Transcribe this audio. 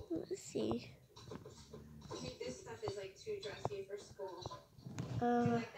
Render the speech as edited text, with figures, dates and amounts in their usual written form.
Let's see. I think this stuff is like too dressy for school. Uh,